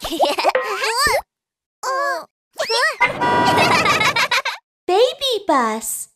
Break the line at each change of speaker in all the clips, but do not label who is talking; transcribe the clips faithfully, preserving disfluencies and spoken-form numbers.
Baby bus.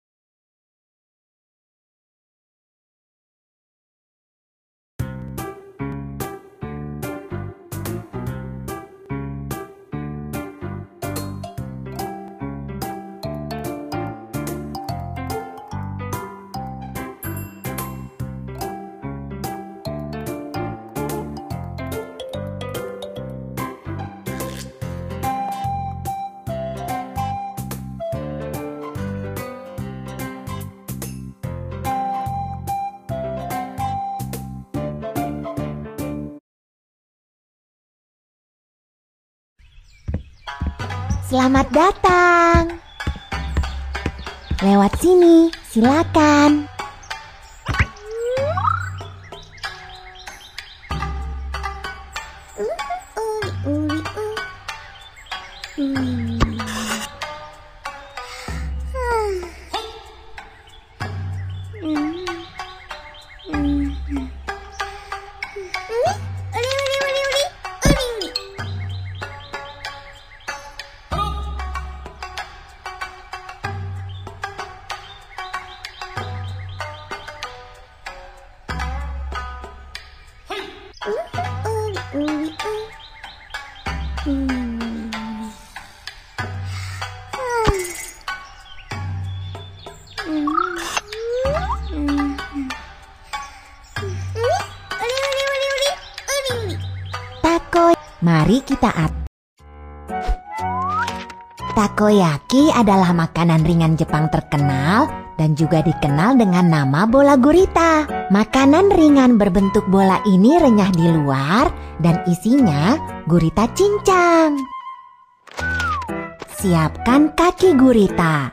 Selamat datang. Lewat sini, silakan. Mari kita at. Takoyaki adalah makanan ringan Jepang terkenal dan juga dikenal dengan nama bola gurita. Makanan ringan berbentuk bola ini renyah di luar dan isinya gurita cincang. Siapkan kaki gurita.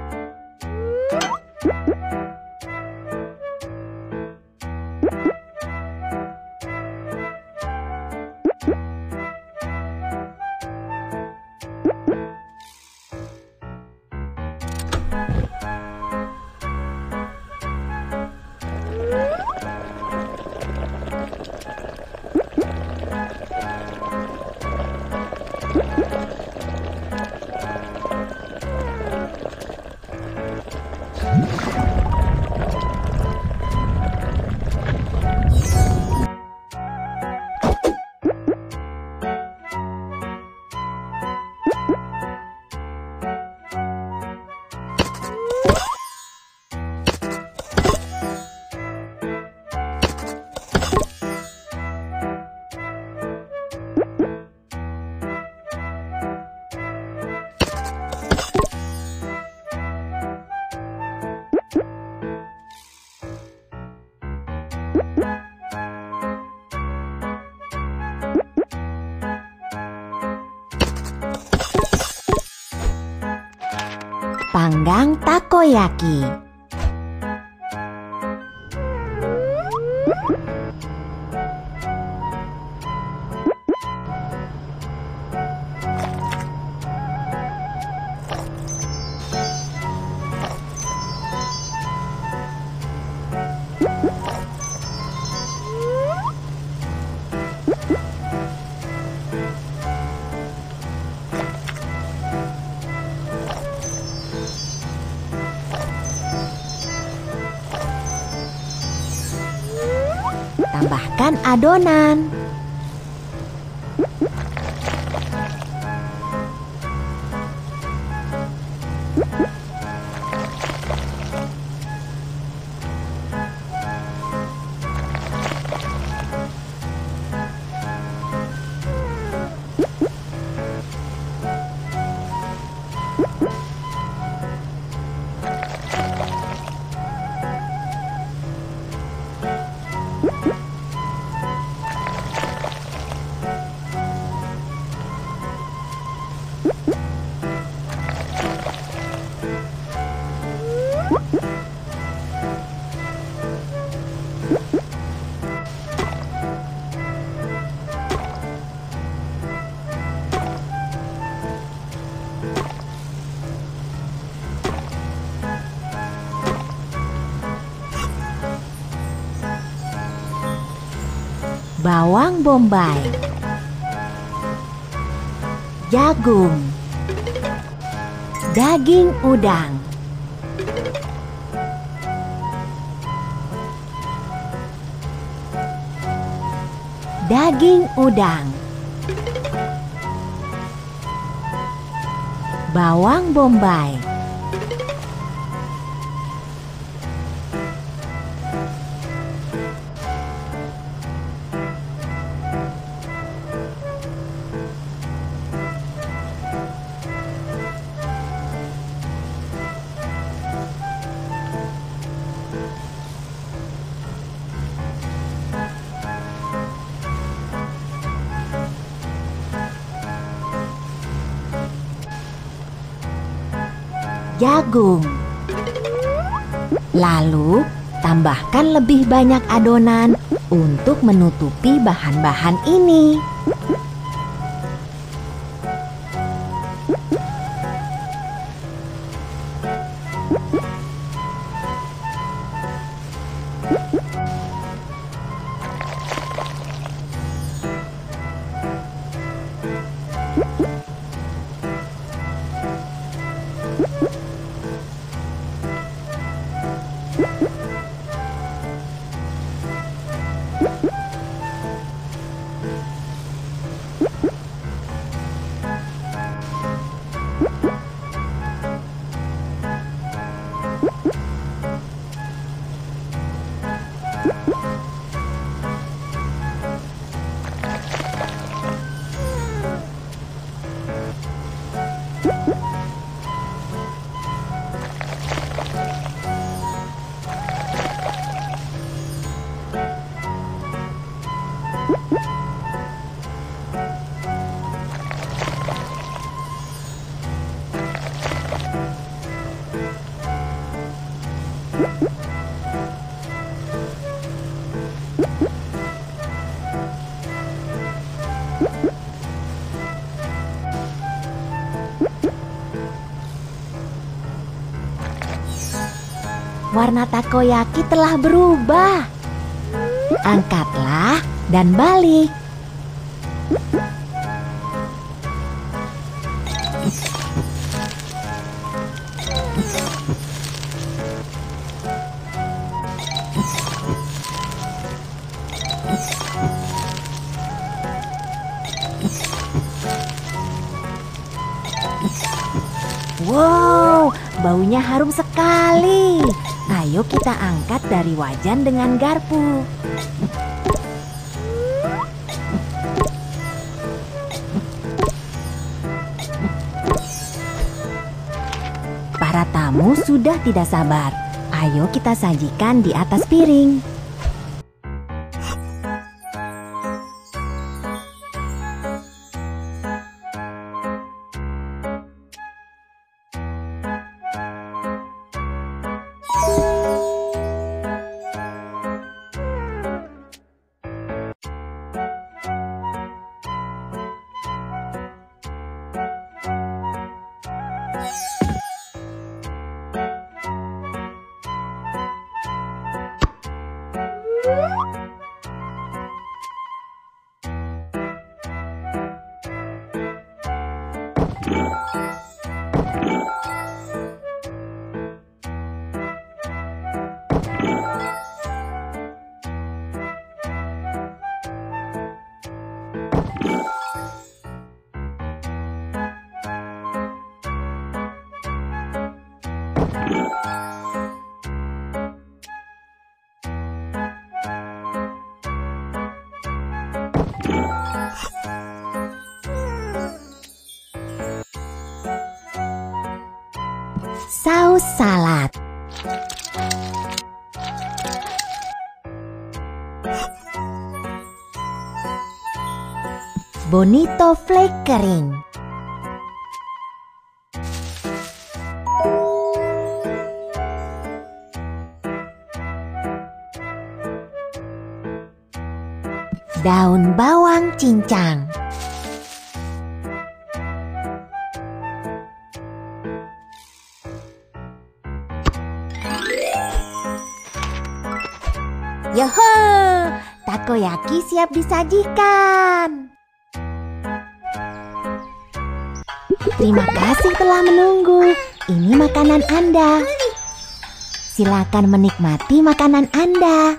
Panggang takoyaki. Tambahkan adonan. Bawang bombay. jagung, daging udang, daging udang, bawang bombay, jagung. Lalu, tambahkan lebih banyak adonan untuk menutupi bahan-bahan ini. Warna takoyaki telah berubah. Angkatlah dan balik. Wow, baunya harum sekali. Ayo kita angkat dari wajan dengan garpu. Para tamu sudah tidak sabar. Ayo kita sajikan di atas piring. Saus salad. Bonito flake kering. Daun bawang cincang. Yoho, takoyaki siap disajikan. Terima kasih telah menunggu. Ini makanan Anda. Silakan menikmati makanan Anda.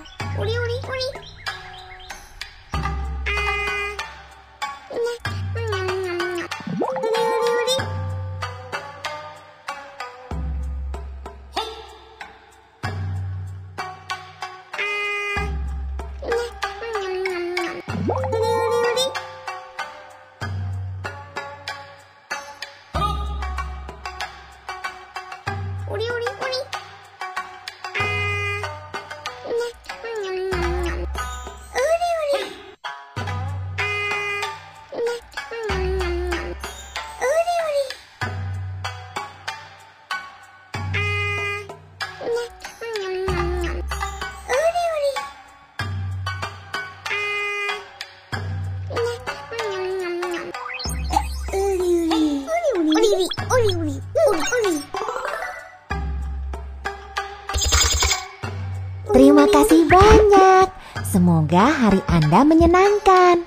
Terima kasih banyak. Semoga hari Anda menyenangkan.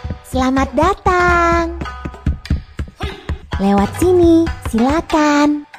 Selamat datang. Lewat sini, silakan.